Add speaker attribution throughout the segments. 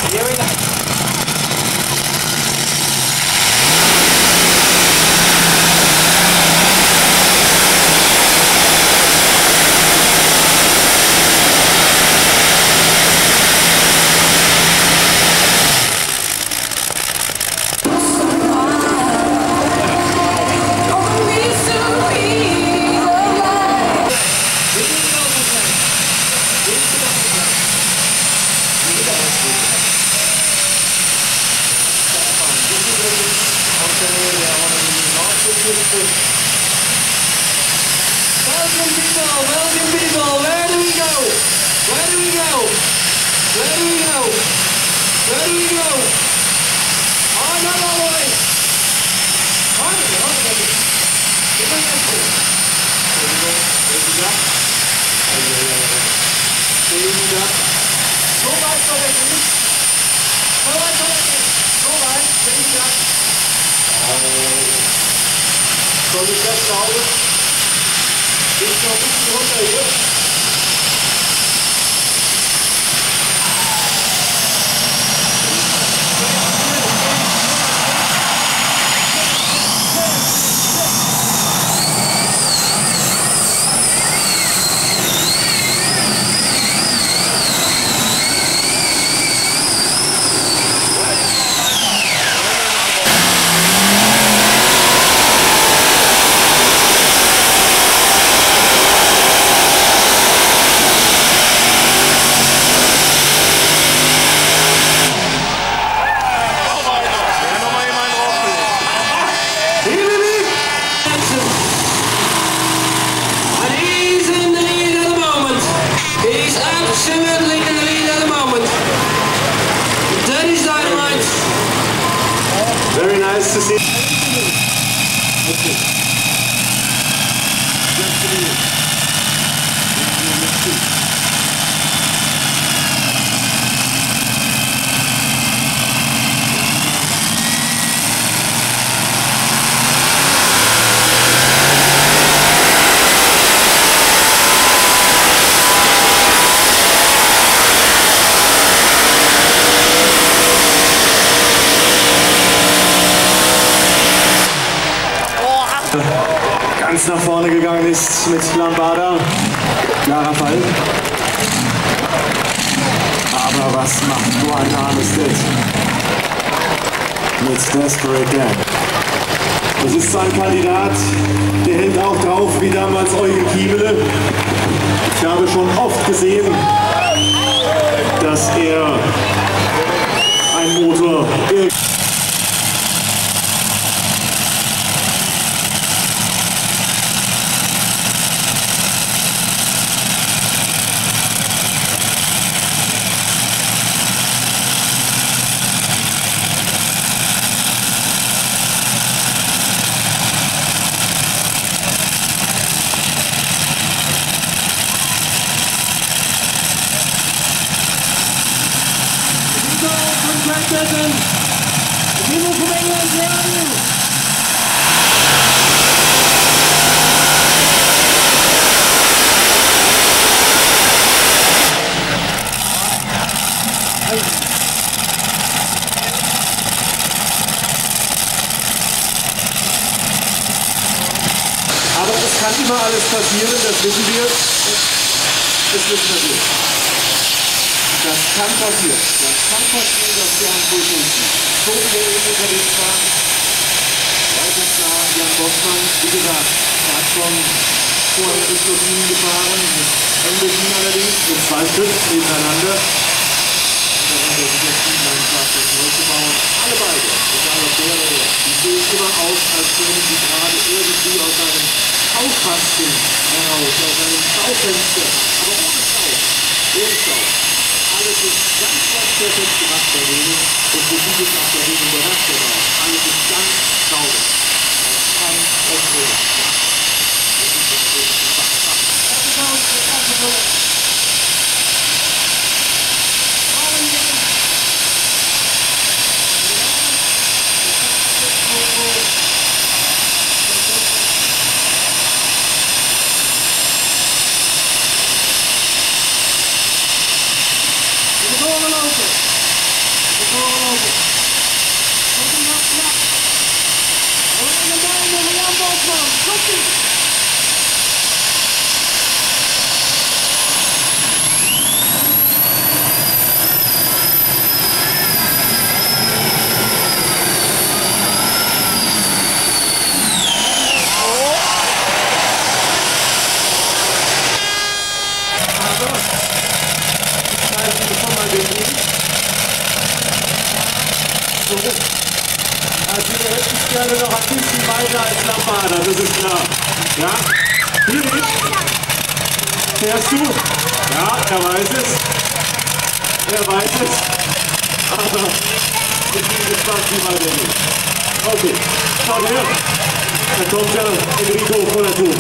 Speaker 1: Here we go. Welcome people, where do we go? Where do we go? Where do we go? Where do we go? Oh, not all the way. Give me this one. There we go. There we go. There we go. So weit soll er gehen. So weit soll er gehen. So weit. There we go. So, die beste Auge. Geht noch ein bisschen runter hier. Absolutely in the lead at the moment. Dirty Dynamite.
Speaker 2: Very nice to see. Ganz nach vorne gegangen ist mit Lambada, klarer Fall. Aber was macht nur ein armes Dead mit Desperate Dan? Das ist so ein Kandidat, der hält auch drauf wie damals Eugen Kiebele. Ich habe schon oft gesehen, dass er ein Motor
Speaker 1: People from England, where are you?
Speaker 2: Aber es kann immer alles passieren, das wissen wir. Es wird passieren. Das kann passieren. Das kann passieren, dass wir einen Busch unten. So wie wir eben unterwegs waren. Leitungsnah Jan Bossmann, wie gesagt, er hat schon vorher bis dorthin gefahren. Mit Englischen allerdings, mit 2 Stück nebeneinander. Und dann hat er sich entschieden, ein Fahrzeug neu zu bauen. Alle beide, egal ob der oder der, die sehen immer aus, als würden sie gerade irgendwie aus einem Schaufenster heraus, aus einem Schaufenster, aber ohne Stau. Ohne Stau. Alles ist ganz, ganz perfekt gemacht bei denen und für die ist auch der Regen überrascht auch. Alles ist ganz sauber. Kein Problem. So. Also wir hätten es gerne noch ein bisschen weiter als Lambada, das ist klar. Ja? Philipp? Fährst du? Ja, er weiß es. Er weiß es. Aber ich bin gespannt, wie weitergeht. Okay, schaut her. Da kommt der Enrico von der Tour.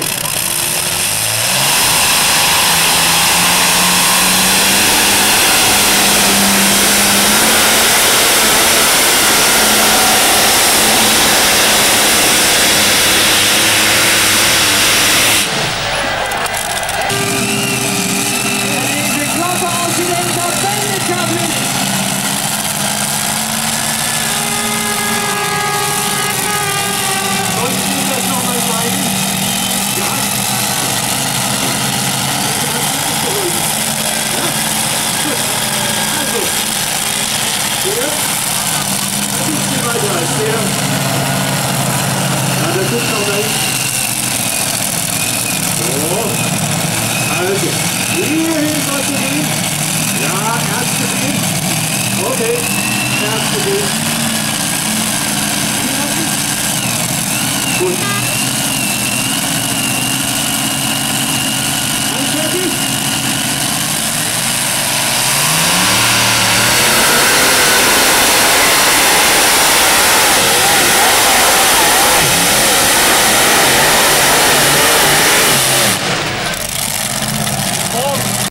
Speaker 2: Also, hierhin sollst du gehen. Ja, ernst gesehen. Okay, ernst gesehen. Gut.